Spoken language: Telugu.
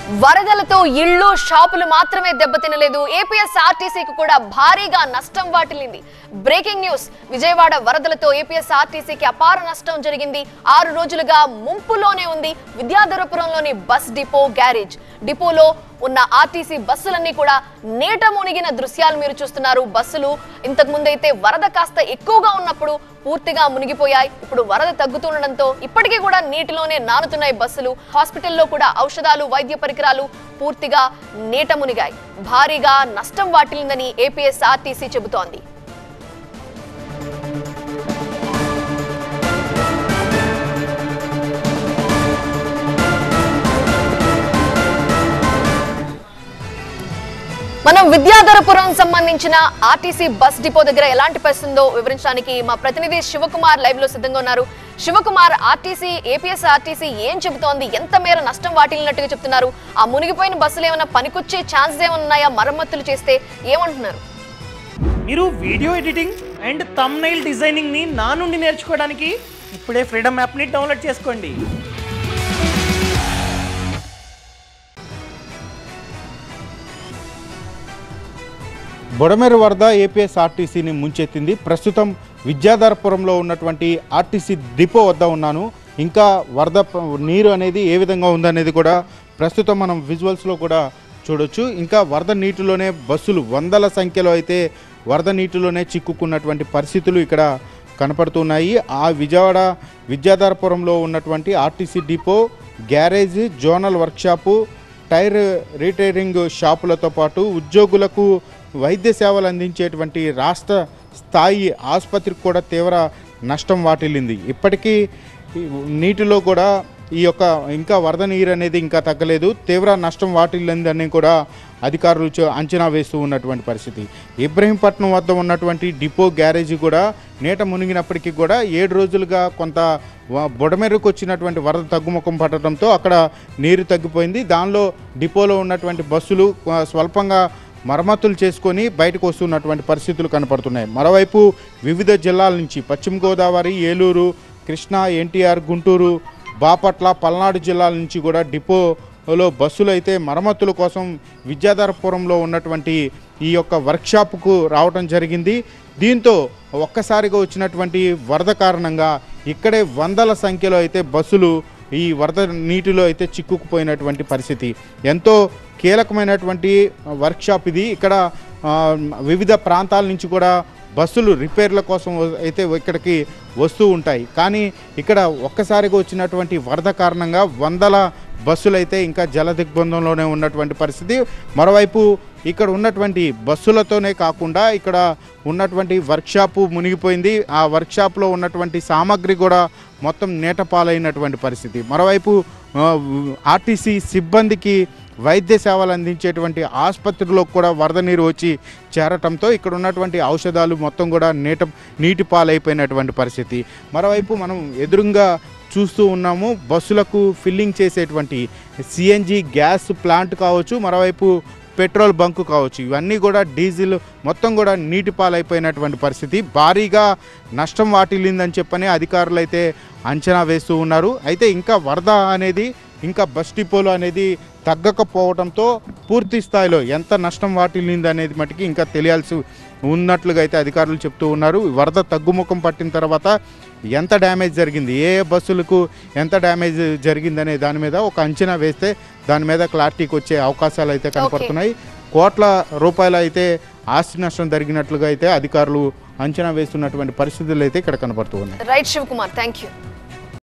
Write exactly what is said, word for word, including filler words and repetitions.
వరదలతో ఇళ్ళు షాపులు మాత్రమే దెబ్బతినలేదు, ఏపీఎస్ఆర్టీసీకి కూడా భారీగా నష్టం వాటిల్లింది. బ్రేకింగ్ న్యూస్, విజయవాడ వరదలతో ఏపీఎస్ఆర్టీసీకి అపార నష్టం జరిగింది. ఆరు రోజులుగా ముంపులోనే ఉంది విద్యాధరపురంలోని బస్ డిపో గ్యారేజ్. డిపోలో ఉన్న ఆర్టీసీ బస్సులన్నీ కూడా నీట మునిగిన దృశ్యాలు మీరు చూస్తున్నారు. బస్సులు ఇంతకు ముందైతే వరద కాస్త ఎక్కువగా ఉన్నప్పుడు పూర్తిగా మునిగిపోయాయి. ఇప్పుడు వరద తగ్గుతుండడంతో ఇప్పటికీ కూడా నీటిలోనే నానుతున్నాయి బస్సులు. హాస్పిటల్లో కూడా ఔషధాలు, వైద్య పరికరాలు పూర్తిగా నీట మునిగాయి. భారీగా నష్టం వాటిల్లిందని ఏపీఎస్ఆర్టీసీ చెబుతోంది. మనం విద్యాధరపురం సంబంధించిన ఆర్టీసీ బస్ డిపో దగ్గర ఎలాంటి పరిస్థితి ఉందో వివరించడానికి మా ప్రతినిధి శివకుమార్ లైవ్ లో సిద్ధంగా ఉన్నారు. శివకుమార్, ఆర్టీసీ ఏపీఎస్ఆర్టీసీ ఏం చెబుతోంది? ఎంత మేర నష్టం వాటిల్లినట్టుగా చెప్తున్నారు? ఆ మునిగిపోయిన బస్సులు ఏమైనా పనికొచ్చే ఛాన్సెస్ ఏమైనా ఉన్నాయా? మరమ్మతులు చేస్తే ఏమంటున్నారు? మీరు video editing and thumbnail designing ని నా నుండి నేర్చుకోవడానికి ఇప్పుడే ఫ్రీడమ్ యాప్ ని డౌన్లోడ్ చేసుకోండి. బుడమేరు వరద ఏపీఎస్ఆర్టీసీని ముంచెత్తింది. ప్రస్తుతం విద్యాధరపురంలో ఉన్నటువంటి ఆర్టీసీ డిపో వద్ద ఉన్నాను. ఇంకా వరద నీరు అనేది ఏ విధంగా ఉందనేది కూడా ప్రస్తుతం మనం విజువల్స్లో కూడా చూడొచ్చు. ఇంకా వరద నీటిలోనే బస్సులు వందల సంఖ్యలో అయితే వరద నీటిలోనే చిక్కుకున్నటువంటి పరిస్థితులు ఇక్కడ కనపడుతున్నాయి. ఆ విజయవాడ విద్యాధరపురంలో ఉన్నటువంటి RTC depot, garage, zonal workshop, tyre retiring షాపులతో పాటు ఉద్యోగులకు వైద్య సేవలు అందించేటువంటి రాష్ట్ర స్థాయి ఆసుపత్రికి కూడా తీవ్ర నష్టం వాటిల్లింది. ఇప్పటికీ నీటిలో కూడా ఈ యొక్క ఇంకా వరద నీరు అనేది ఇంకా తగ్గలేదు. తీవ్ర నష్టం వాటిల్లిందని కూడా అధికారులు అంచనా వేస్తూ ఉన్నటువంటి పరిస్థితి. ఇబ్రహీంపట్నం వద్ద ఉన్నటువంటి డిపో గ్యారేజీ కూడా నీట మునిగినప్పటికీ కూడా ఏడు రోజులుగా కొంత బుడమేరుకు వచ్చినటువంటి వరద తగ్గుముఖం పట్టడంతో అక్కడ నీరు తగ్గిపోయింది. దానిలో డిపోలో ఉన్నటువంటి బస్సులు స్వల్పంగా మరమ్మతులు చేసుకొని బయటకు వస్తున్నటువంటి పరిస్థితులు కనపడుతున్నాయి. మరోవైపు వివిధ జిల్లాల నుంచి పశ్చిమ గోదావరి, ఏలూరు, కృష్ణా, ఎన్టీఆర్, గుంటూరు, బాపట్ల, పల్నాడు జిల్లాల నుంచి కూడా డిపోలో బస్సులు అయితే మరమ్మతుల కోసం విద్యాధరపురంలో ఉన్నటువంటి ఈ యొక్క వర్క్షాప్కు రావడం జరిగింది. దీంతో ఒక్కసారిగా వచ్చినటువంటి వరద కారణంగా ఇక్కడే వందల సంఖ్యలో అయితే బస్సులు ఈ వరద నీటిలో అయితే చిక్కుకుపోయినటువంటి పరిస్థితి. ఎంతో కీలకమైనటువంటి వర్క్షాప్ ఇది. ఇక్కడ వివిధ ప్రాంతాల నుంచి కూడా బస్సులు రిపేర్ల కోసం అయితే ఇక్కడికి వస్తూ ఉంటాయి. కానీ ఇక్కడ ఒక్కసారిగా వచ్చినటువంటి వరద కారణంగా వందల బస్సులు అయితే ఇంకా జల దిగ్బంధంలోనే ఉన్నటువంటి పరిస్థితి. మరోవైపు ఇక్కడ ఉన్నటువంటి బస్సులతోనే కాకుండా ఇక్కడ ఉన్నటువంటి వర్క్షాపు మునిగిపోయింది. ఆ వర్క్షాప్లో ఉన్నటువంటి సామాగ్రి కూడా మొత్తం నీటపాలైనటువంటి పరిస్థితి. మరోవైపు ఆర్టీసీ సిబ్బందికి వైద్య సేవలు అందించేటువంటి ఆసుపత్రిలో కూడా వరద నీరు వచ్చి చేరటంతో ఇక్కడ ఉన్నటువంటి ఔషధాలు మొత్తం కూడా నీట నీటి పాలైపోయినటువంటి పరిస్థితి. మరోవైపు మనం ఎదురుగా చూస్తూ ఉన్నాము బస్సులకు ఫిల్లింగ్ చేసేటువంటి సిఎన్జి గ్యాస్ ప్లాంట్ కావచ్చు, మరోవైపు పెట్రోల్ బంకు కావచ్చు, ఇవన్నీ కూడా డీజిల్ మొత్తం కూడా నీటి పాలైపోయినటువంటి పరిస్థితి. భారీగా నష్టం వాటిల్లిందని చెప్పని అధికారులు అయితే అంచనా వేస్తూ ఉన్నారు. అయితే ఇంకా వరద అనేది ఇంకా బస్ డిపోలో అనేది తగ్గకపోవడంతో పూర్తి స్థాయిలో ఎంత నష్టం వాటిల్లింది అనేది మటుకి ఇంకా తెలియాల్సి ఉన్నట్లుగా అయితే అధికారులు చెప్తూ ఉన్నారు. వరద తగ్గుముఖం పట్టిన తర్వాత ఎంత డ్యామేజ్ జరిగింది, ఏ బస్సులకు ఎంత డ్యామేజ్ జరిగిందనే దాని మీద ఒక అంచనా వేస్తే దాని మీద క్లారిటీకి వచ్చే అవకాశాలు అయితే కనపడుతున్నాయి. కోట్ల రూపాయలు అయితే ఆస్తి నష్టం జరిగినట్లుగా అయితే అధికారులు అంచనా వేస్తున్నటువంటి పరిస్థితులు అయితే ఇక్కడ కనపడుతూ ఉన్నాయి. Right Shivakumar, thank you.